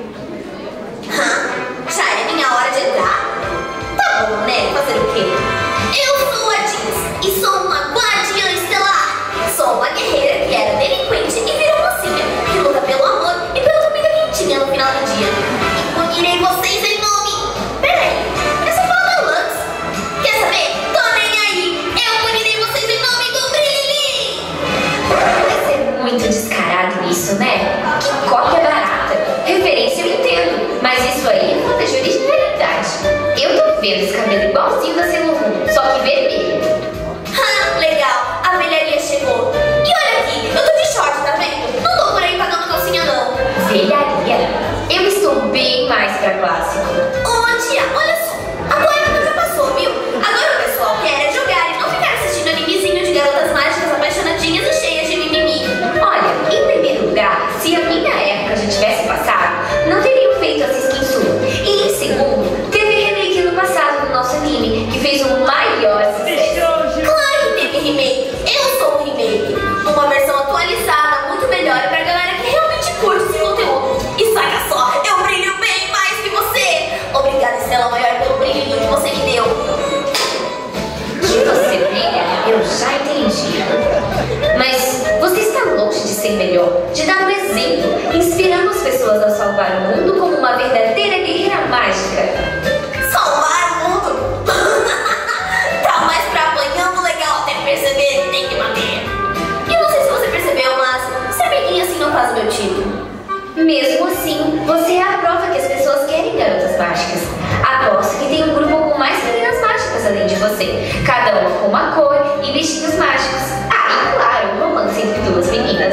Já é minha hora de entrar? Tá bom, né? Fazer o quê? Eu sou a Jeans e sou uma guardiã estelar. Sou uma guerreira que era delinquente e virou mocinha, que luta pelo amor e pela comida quentinha no final do dia. E punirei vocês em nome... Peraí, essa fala Lux. Quer saber? Tô nem aí. Eu punirei vocês em nome do Brilhin. Vai ser muito descarado isso, né? Que cópia barata. Referência eu entendo, mas isso aí é falta de originalidade. Eu tô vendo esse cabelo igualzinho da Sailor Moon, só que vermelho. Legal, a velharia chegou. E olha aqui, eu tô de short, tá vendo? Não tô por aí pagando calcinha, não. Velharia? Eu estou bem mais pra clássico. Ô, tia, olha só. A tua época já passou, viu? Agora o pessoal quer é jogar e não ficar assistindo animezinho de garotas mágicas apaixonadinhas e cheias de mimimi. Olha, em primeiro lugar, se a minha época já tivesse passado, não teriam feito essa skin sua. E em segundo, teve remake no passado do nosso anime, que fez o maior sucesso. Claro que teve remake. Eu sou um remake. Uma versão atualizada, muito melhor pra galera que realmente curte esse conteúdo. E saca só, eu brilho bem mais que você. Obrigada, Estrela Maior, pelo brilhinho que você me deu. Que você brilha, eu já entendi. Mas você está longe de ser melhor, de dar um exemplo, inspirando as pessoas a salvar o mundo como uma verdadeira guerreira mágica. Salvar o mundo? Tá mais pra apanhando legal até perceber, tem que bater. E não sei se você percebeu, mas ser amiguinha assim não faz o meu tipo. Mesmo assim, você é a prova que as pessoas querem garotas mágicas. Aposto que tem um grupo com mais meninas mágicas além de você, cada uma com uma cor e vestidos mágicos. Ah, e claro, um romance entre duas meninas.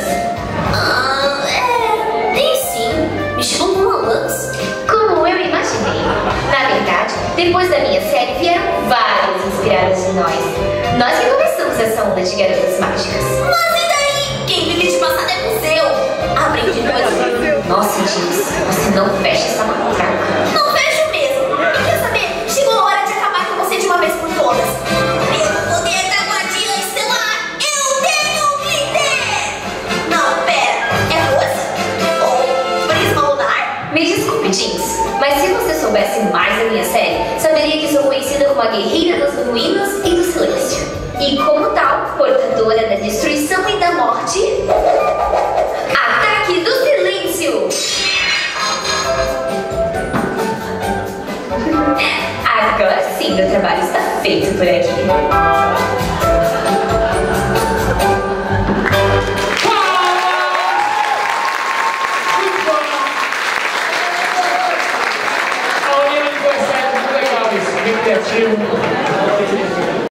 Tem sim. Me chamam de uma Lux. Como eu imaginei. Na verdade, depois da minha série vieram várias inspiradas em nós. Nós que começamos essa onda de garotas mágicas. Mas e daí? Quem vive de passado é museu. Aprendi coisas. Nossa, Jeans, você não fecha essa matraca. Não vejo mesmo. E quer saber? Chegou a hora de acabar com você de uma vez por todas. Pelo poder da guardiã estelar, eu tenho um glitter! Não, pera. É rosa? Ou prisma lunar? Me desculpe, Jeans, mas se você soubesse mais da minha série, saberia que sou conhecida como a guerreira das ruínas e do silêncio. E como tal, portadora da destruição e da morte... Ataque do silêncio! Agora sim, meu trabalho está feito por aqui. A União Aniversário, muito legal isso, bem criativo.